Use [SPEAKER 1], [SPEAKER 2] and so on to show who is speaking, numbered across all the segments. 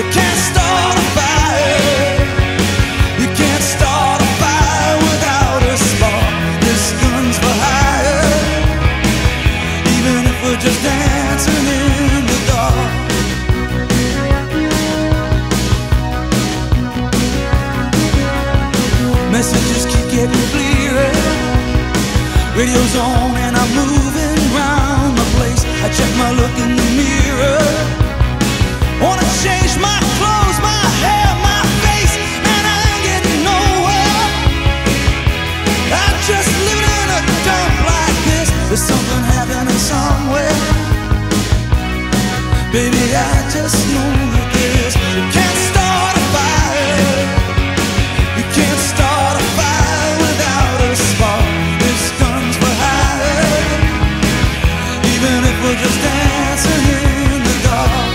[SPEAKER 1] can't start a fire. You can't start a fire without a spark. This gun's for hire, even if we're just dancing in the dark. Messages keep getting clearer. Radio's on and I'm moving round the place. I check my look in the mirror. Wanna change my clothes, my hair, my face, and I ain't getting nowhere. I'm just living in a dump like this. There's something happening somewhere. Baby, I just know that this. You can't start a fire. You can't start a fire without a spark. This gun's for hire, even if we're just dancing in the dark.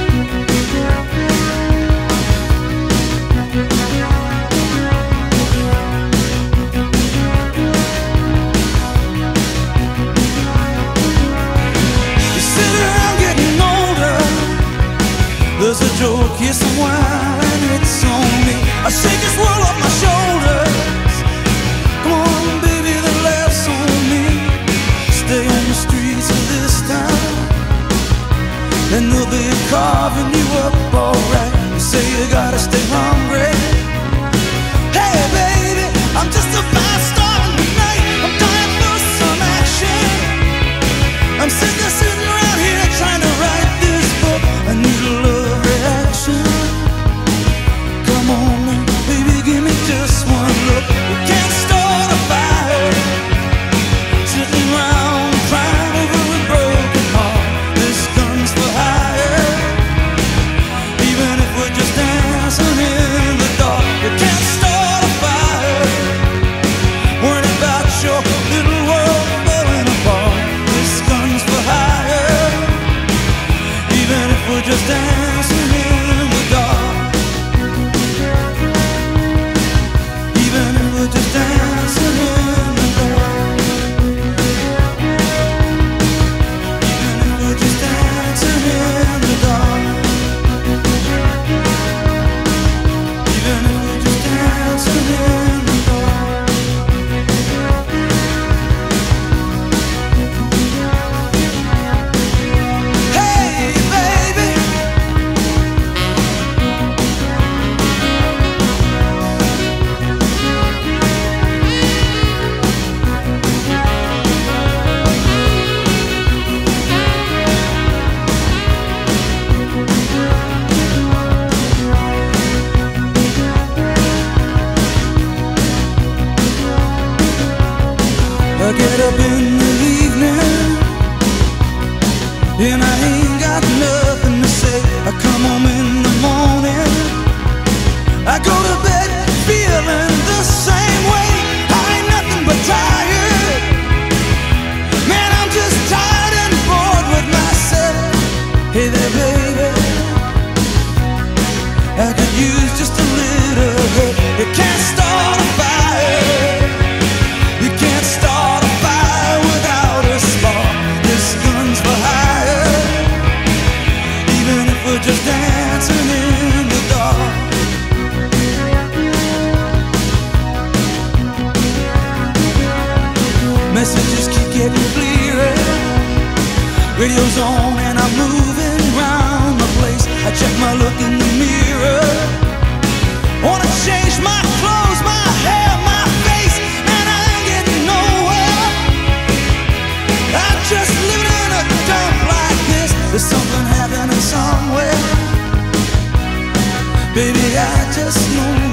[SPEAKER 1] You sit around getting older. There's a joke, here's some wine, and it's on me. I shake this world off my shoulders. Come on, baby, the laugh's on me. Stay on the streets of this town, and they'll be carving you up alright. You say you gotta stay hungry. Hey, baby, I'm just a fast star tonight. I'm dying for some action. I'm sitting around here trying to write this book. I need a love reaction. Come on, baby, give me just one look. You can't start a fire sitting around crying over a broken heart. This gun's for hire, even if we're just dancing in the dark. You can't start a fire worrying about your little world falling apart. This gun's for hire, even if we're just dancing in the dark. Even if we're just dancing in the dark. Even if we're just dancing in the dark. Even if we're just dancing in the dark. Hey, baby. I get up in the evening and I ain't got nothing to say. I come home in the morning, I go to bed feeling the same way. I ain't nothing but tired. Man, I'm just tired and bored with myself. Hey there, baby, I could use just a little help. You can't start a fire. You can't start a fire without a spark. This gun's for hire, even if we're just dancing in the dark. Messages keep getting clearer. Radio's on and I'm moving round the place. I check my look in the mirror. Wanna change my clothes, my hair, my face, and I ain't getting nowhere. I'm just living in a dump like this. There's something happening somewhere. Baby, I just know